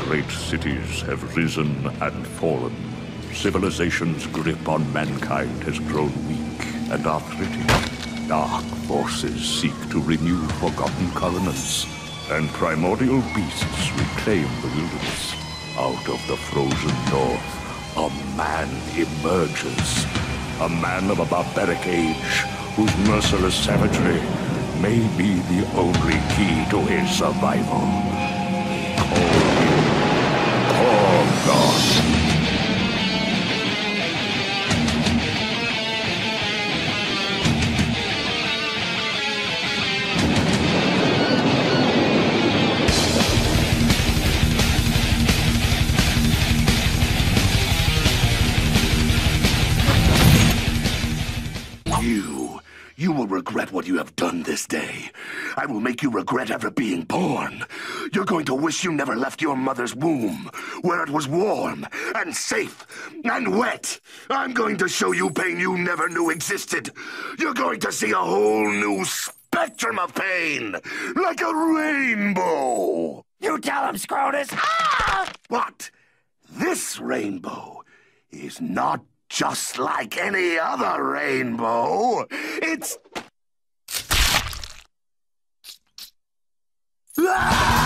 Great cities have risen and fallen. Civilization's grip on mankind has grown weak and arthritic. Dark forces seek to renew forgotten covenants, and primordial beasts reclaim the wilderness. Out of the frozen north, a man emerges. A man of a barbaric age, whose merciless savagery may be the only key to his survival. Call him Korgoth. You will regret what you have done this day. I will make you regret ever being born. You're going to wish you never left your mother's womb, where it was warm and safe and wet. I'm going to show you pain you never knew existed. You're going to see a whole new spectrum of pain, like a rainbow. You tell him, Scrotus. Ah! What? This rainbow is not just like any other rainbow. It's... Ah!